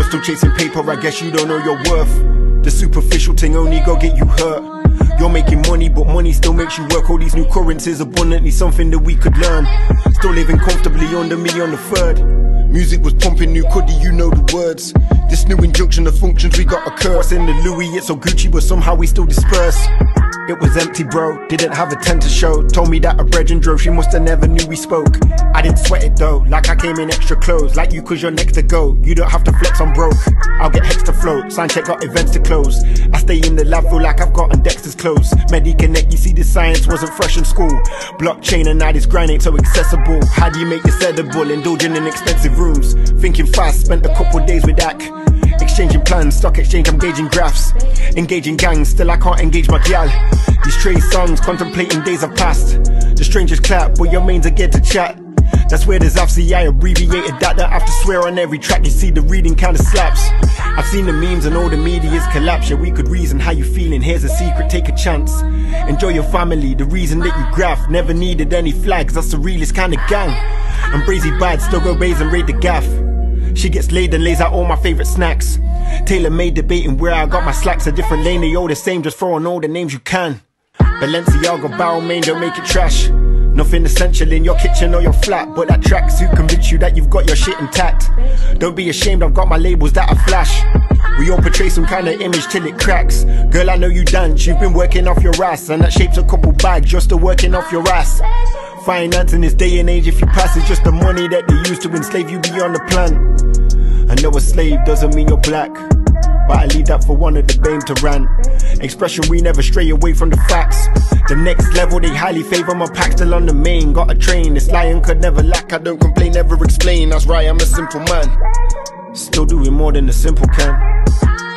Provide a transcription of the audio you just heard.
still chasing paper, I guess you don't know your worth. The superficial thing only go get you hurt. You're making money, but money still makes you work. All these new currencies, abundantly something that we could learn. Still living comfortably under me on the third. Music was pumping new Cuddy, you know the words. This new injunction of functions, we got a curse. In the Louis, it's so Gucci, but somehow we still disperse. It was empty, bro, didn't have a tent to show. Told me that a brethren drove, she musta never knew we spoke. I didn't sweat it though, like I came in extra clothes. Like you cause you're next to go, you don't have to flex, I'm broke. I'll get hex to float, sign check, got events to close. I stay in the lab, feel like I've gotten Dexter's clothes. Medi Connect, you see the science wasn't fresh in school. Blockchain and now this grind ain't so accessible. How do you make this edible, indulging in expensive rooms? Thinking fast, spent a couple days with Dak. Exchanging plans, stock exchange, I'm gauging graphs. Engaging gangs, still I can't engage my gal. These Trey songs, contemplating days have passed. The strangers clap, but your mains are get to chat. That's where there's FC, I abbreviated that. Don't have to swear on every track, you see the reading kinda slaps. I've seen the memes and all the media's collapse. Yeah, we could reason how you feeling, here's a secret, take a chance. Enjoy your family, the reason that you graph. Never needed any flags, that's the realest kind of gang. I'm brazy bad, still go raise and raid the gaff. She gets laid and lays out all my favorite snacks. Tailor-made debating where I got my slacks. A different lane, they all the same, just throw on all the names you can. Balenciaga, Balmain, don't make it trash. Nothing essential in your kitchen or your flat, but that tracksuit convince you that you've got your shit intact. Don't be ashamed, I've got my labels that I flash. We all portray some kind of image till it cracks. Girl, I know you dance, you've been working off your ass, and that shapes a couple bags, you're still working off your ass. Finance in this day and age, if you pass, it's just the money that they use to enslave you beyond the plan. I know a slave doesn't mean you're black, but I leave that for one of the BAME to rant. Expression, we never stray away from the facts. The next level, they highly favor my pack, still on the main. Got a train, this lion could never lack. I don't complain, never explain, that's right, I'm a simple man. Still doing more than the simple can.